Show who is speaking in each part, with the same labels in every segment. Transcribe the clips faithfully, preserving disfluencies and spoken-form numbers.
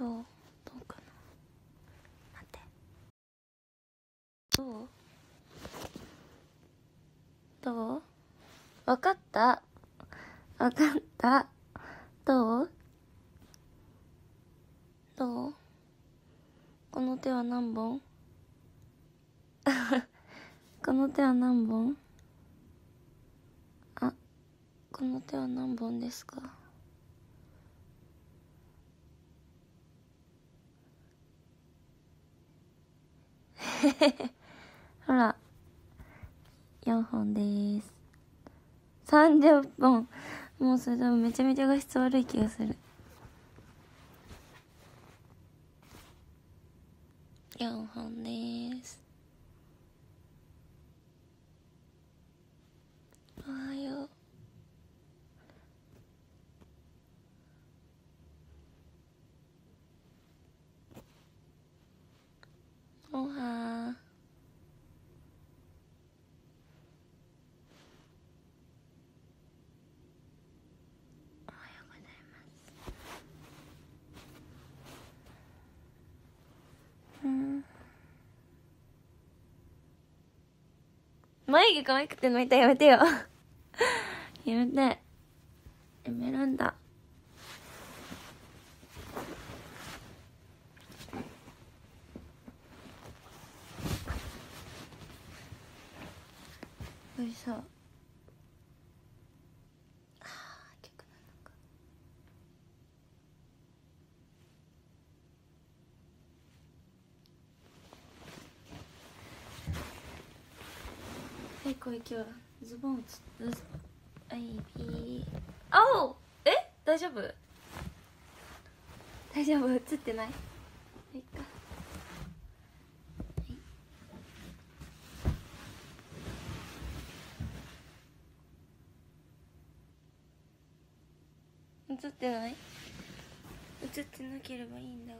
Speaker 1: どうどうかな。待って、どうどうわかったわかった。どうどうこの手は何本この手は何本あ、この手は何本ですか？ほら、よんほんでーす。さんじゅっぽん。もうそれでもめちゃめちゃ画質悪い気がする。よんほんでーす。おはよう。おはー。おはようございます。うん。眉毛可愛くて泣いた。やめてよ。やめて。やめるんだ。よいしょ。あー、曲なのか。はい、これ今日はズボンつっあいびー。あおえ大丈夫大丈夫映ってない？いいか。映ってない？映ってなければいいんだが。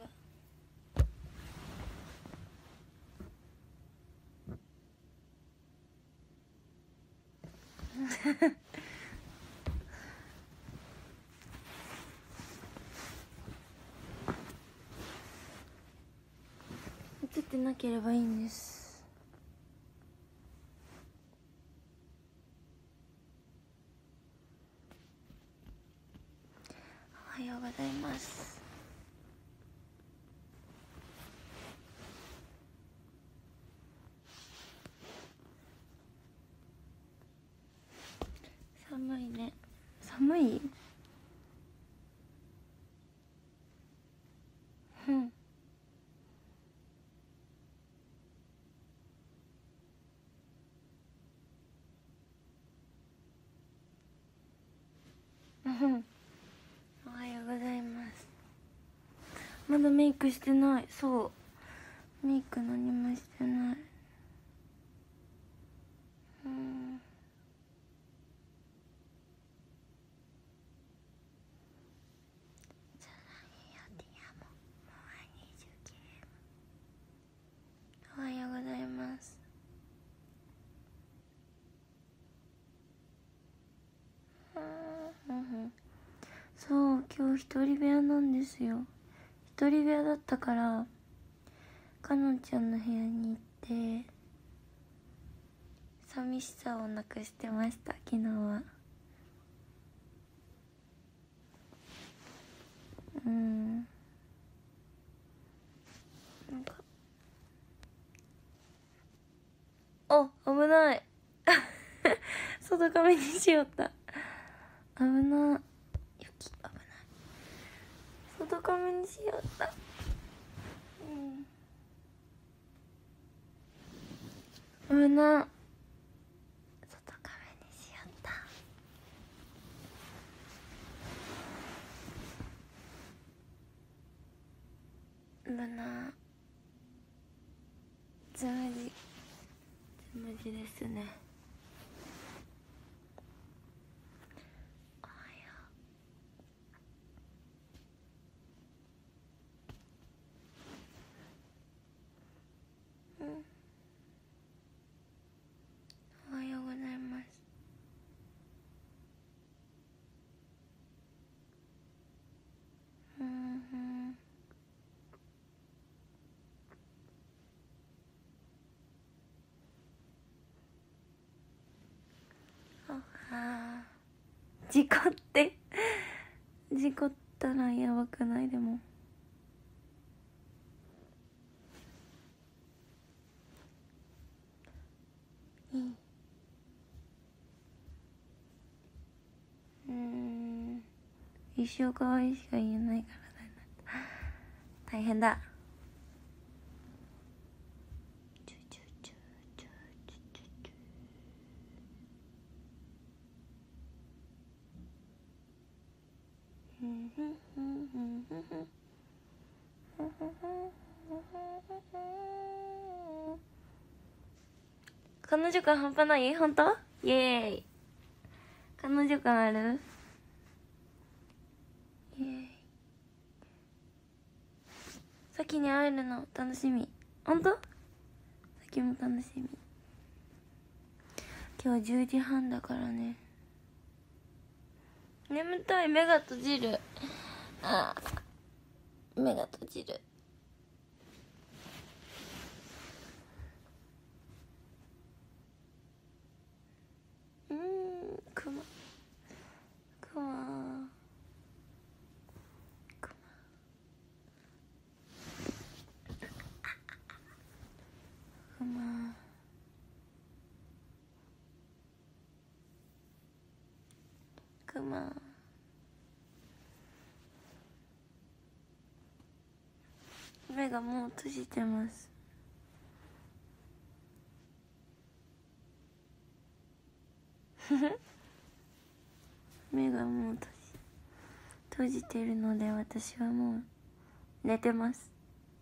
Speaker 1: 映ってなければいいんです。おはようございます。寒いね。寒い？うん。うん。おはようございます。まだメイクしてない。そうメイク何もしてない。うん。おはようございます。うんうん。そう今日一人部屋なんですよ。一人部屋だったからかのんちゃんの部屋に行って寂しさをなくしてました。昨日は。うんなんかお危ない外亀にしよった。危なよき危ない外亀にしよった。うん危な外亀にしよった。危なつむじつむじですね。おはよう。うんおはようございます。うんうん事故って事故ったらやばくない？でもいい。うーん、一生可愛いしか言えないから大変だ。彼女感半端ない？本当？イエーイ。彼女感ある？イエーイ。先に会えるの楽しみ。本当？先も楽しみ。今日じゅうじはんだからね。眠たい。目が閉じる。ああ、目が閉じる。うーん、クマクマクマクマクマ。目がもう閉じてます。目がもう閉じ閉じてるので、私はもう寝てます。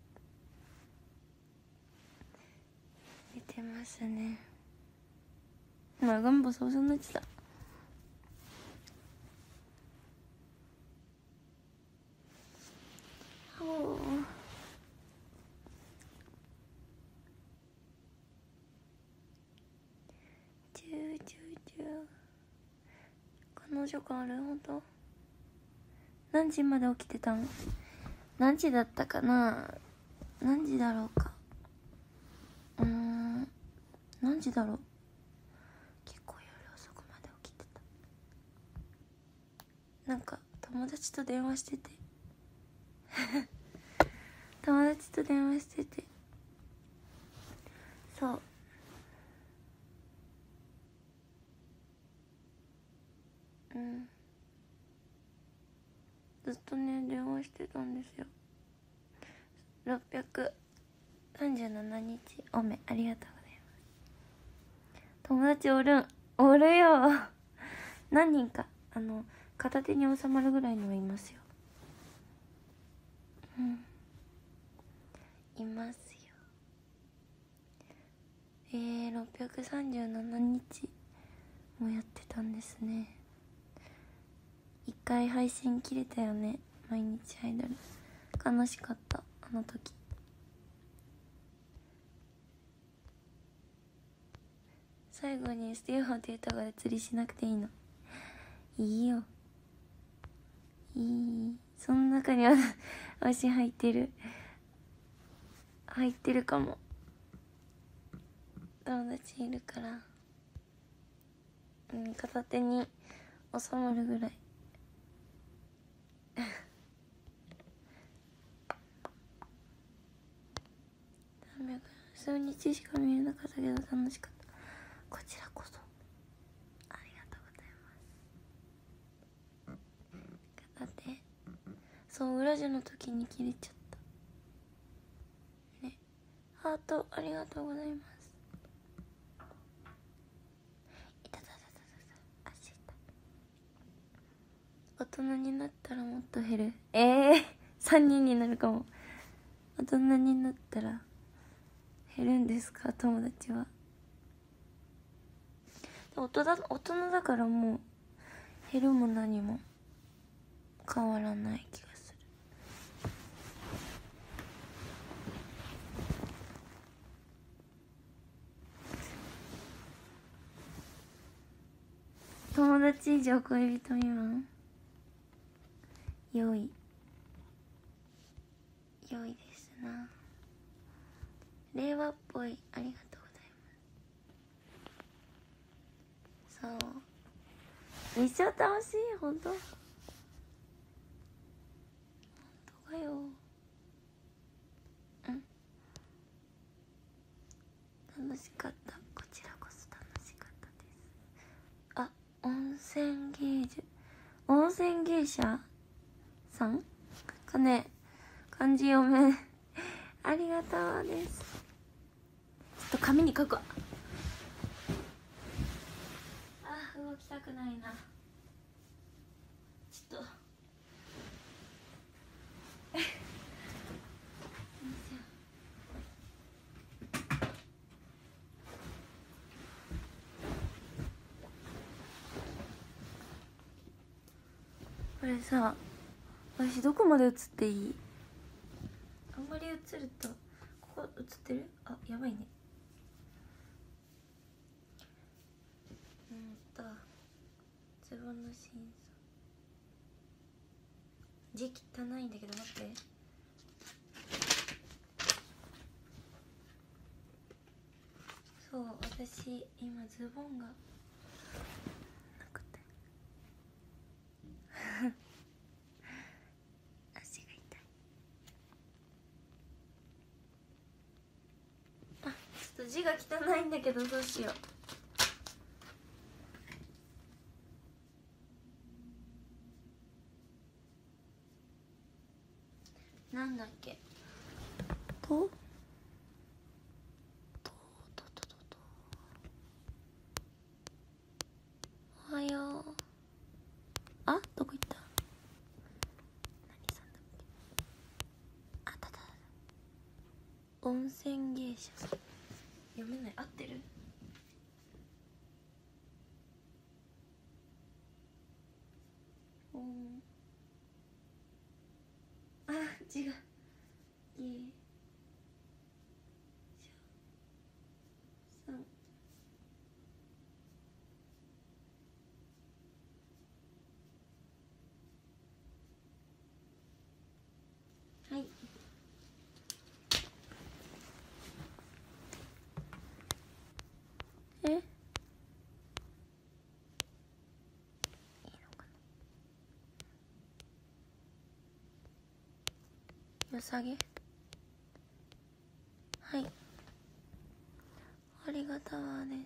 Speaker 1: 寝てますね。まあガンボそうそうなってた。ほう。チューチューチュー。彼女感ある？ほんと？何時まで起きてたの？何時だったかな？何時だろうか。うーん、何時だろう。結構夜遅くまで起きてた。なんか友達と電話してて友達と電話してて、そう、うん、ずっとね電話してたんですよ。ろっぴゃくさんじゅうななにちおめありがとうございます。友達おるんおるよ何人か、あの片手に収まるぐらいのはいますよ。うん、いますよ。えー、ろっぴゃくさんじゅうななにちもやってたんですね。一回配信切れたよね、毎日アイドル。悲しかった、あの時。最後にスティーホンっていうとこで釣りしなくていいの？いいよ、いい。その中には足入ってる入ってるかも。友達いるから、うん、片手に収まるぐらい数日しか見れなかったけど楽しかった。こちらこそありがとうございます。片手、そう裏地の時に切れちゃったね。ハートありがとうございます。いたたたたたた、足痛い。大人になったらもっと減る。ええー、さんにんになるかも。大人になったら減るんですか、友達は？大人大人だからもう減るも何も変わらない気がする。友達以上恋人未満、良い良いですな。令和っぽい、ありがとうございます。そう、 一生楽しい。本当本当かよ。うん、楽しかった。こちらこそ楽しかったです。あ、温泉芸術温泉芸者さんかね、漢字読めありがとうです。ちょっと紙に書くわ。あ、動きたくないな。ちょっとこれさ、私どこまで映っていい？あんまり映るとここ映ってる？あ、やばいね。うんとズボンの審査字汚いんだけど、待って。そう、私今ズボンがなくて足が痛い。あ、ちょっと字が汚いんだけどどうしよう。なんだっけ。ととととととおはよう。あ、どこ行った。何さんだっけ。あったあった。温泉芸者。読めない。合ってる？おん、あ、違う。芸者さん。はい。え、いいのかな。よさげ。はい、ありがたわです。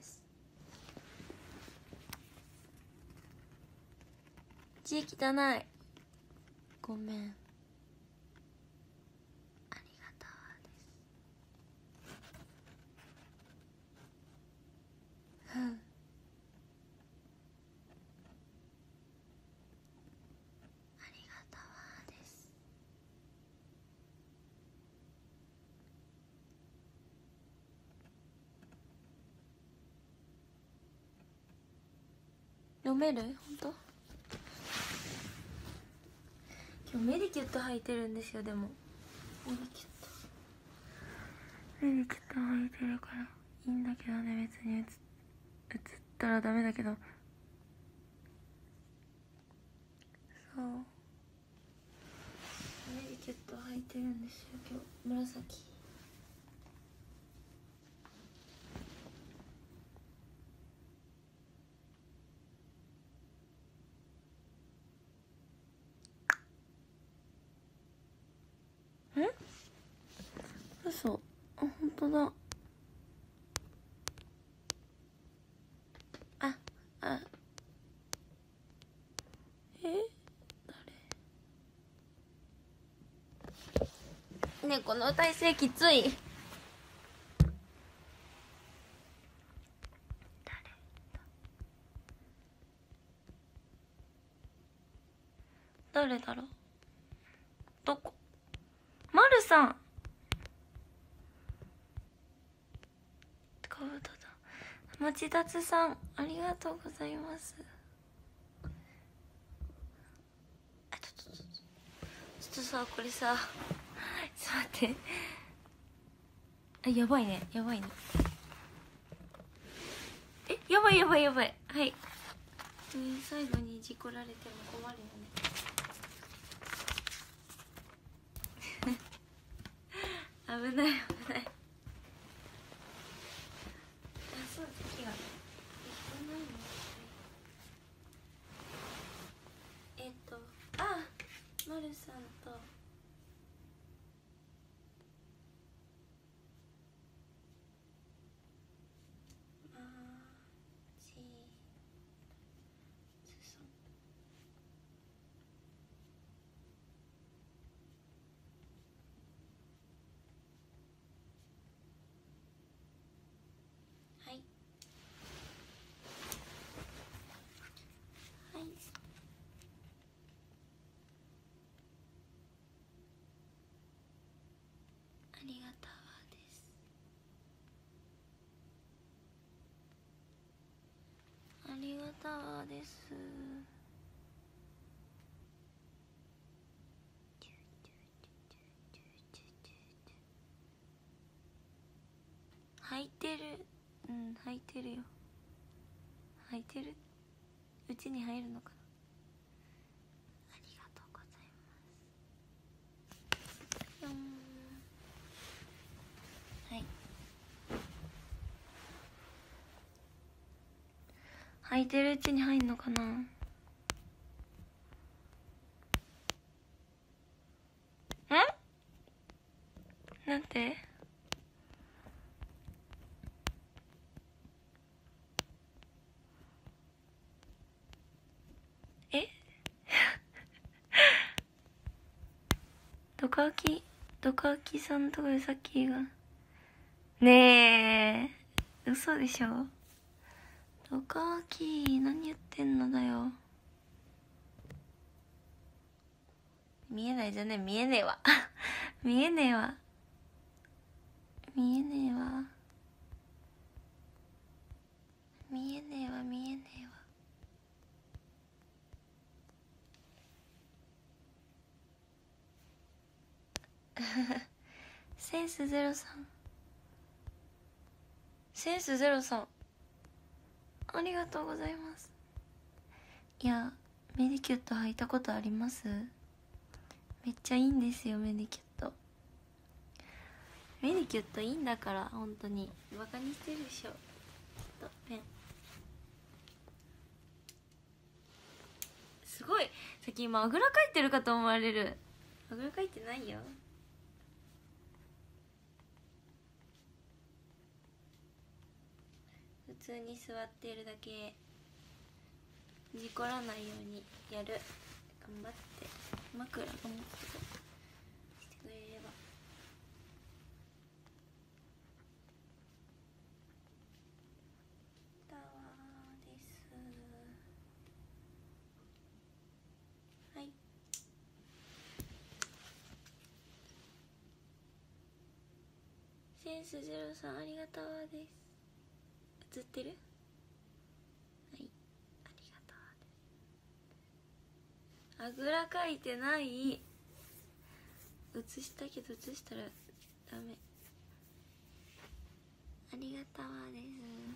Speaker 1: 字汚い、ごめん。ありがたわです。ふん、ありがたわです。読める？本当？今日メディキュット履いてるんですよ。でもメディキュットメディキュット履いてるからいいんだけどね。別に映ったらダメだけど。そう、メディキュット履いてるんですよ今日。紫。え？嘘。あ、本当だ。あ、あ、え？誰？ねえ、この体勢きつい。誰誰だろう。どこ？まるさん。かぶとだ。町達さん、ありがとうございます。あ、ちょっとちょっとちょっとさ、これさ、ちょっと待って。あ、やばいね、やばいね。え、やばいやばいやばい。はい。えー、最後に事故られても困るよね。危ない危ない。あ、そう、時が。汚いの。 す。履いてる。うん履いてるよ。履いてる。うちに入るのかな。ありがとうございます。よん。はい履いてるうちに入るのかな。んなんて。えドカキドカキさんとかでさっきがねえ嘘でしょ。ドカキ何言ってんのだよ。見えないじゃね。見えねえわ見えねえわ見えねえわ見えねえわ見えねえわ。センスゼロさんセンスゼロさんありがとうございます。いやメディキュット履いたことあります？めっちゃいいんですよメディキュット。メディキュットいいんだから本当にバカにしてるでしょ。ちょっとペンすごい。さっき今あぐらかいてるかと思われる。あぐらかいてないよ。普通に座っているだけ。事故らないようにやる。頑張って枕がもっとしてくれれば。タワーです。はい。センスゼロさんありがとうです。映ってる？はいありがとうです。あぐらかいてない。映したけど映したらダメ。ありがとうです。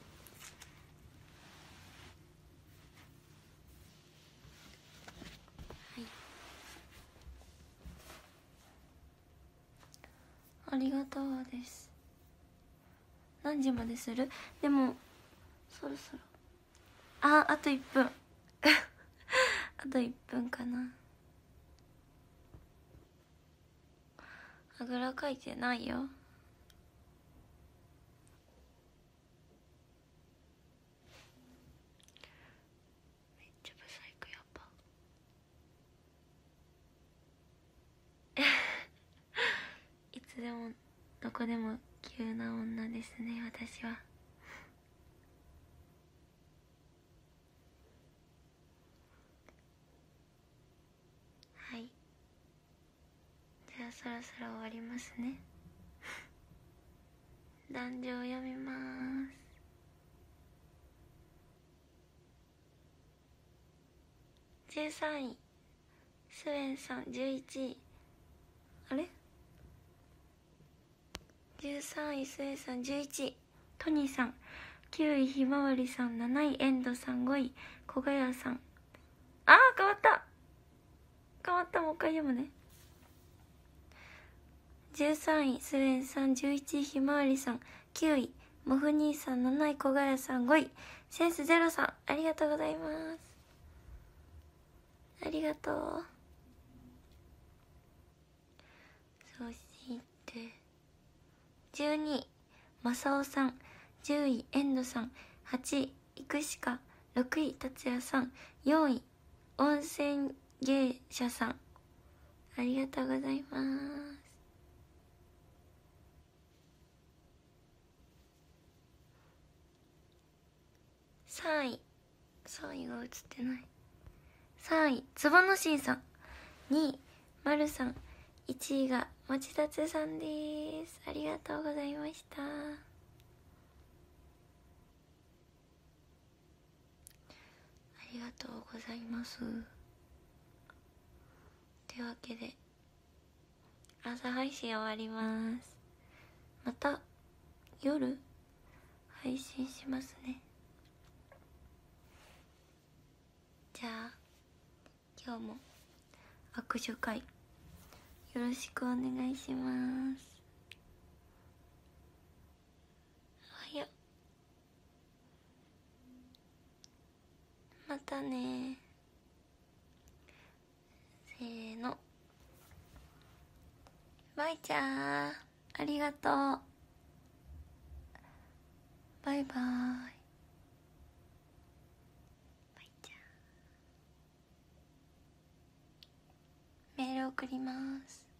Speaker 1: はいありがとうです。何時までする？でもそろそろああといっぷんあといっぷんかな。あぐらかいてないよ。めっちゃブサイクやっぱいつでもどこでも急な女ですね私は。はいじゃあそろそろ終わりますね。壇上読みます。じゅうさんいスウェンさん。じゅういちいあれじゅうさんいスウェンさん。じゅういちいトニーさん。きゅういひまわりさん。なないエンドさん。ごい小賀谷さん。あー変わった変わった。もう一回読むね。じゅうさんいスウェンさん。じゅういちいひまわりさん。きゅういモフ兄さん。なない小賀谷さん。ごいセンスゼロさん。ありがとうございます。ありがとう。そしてじゅうにいまさおさん。じゅういエンドさん。はちいいくしか。ろくい達也さん。よんい温泉芸者さん。ありがとうございます。さんいさんいが映ってない。さんいつばのしんさん。にいまるさん。いちいがもちたつさんです。ありがとうございました。ありがとうございます。というわけで朝配信終わります。また夜配信しますね。じゃあ今日も握手会よろしくお願いします。おはよう。またね。せーの。バイちゃんありがとう。バイバイ。バイちゃんメール送ります。